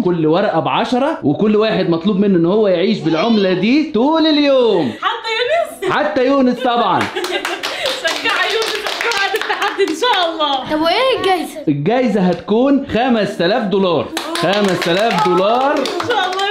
كل ورقه ب10، وكل واحد مطلوب منه ان هو يعيش بالعمله دي طول اليوم. حتى يونس؟ حتى يونس طبعا. شجع يونس، شجع التحدي ان شاء الله. طب وايه الجايزه؟ الجايزه هتكون $5000. $5000 ان شاء الله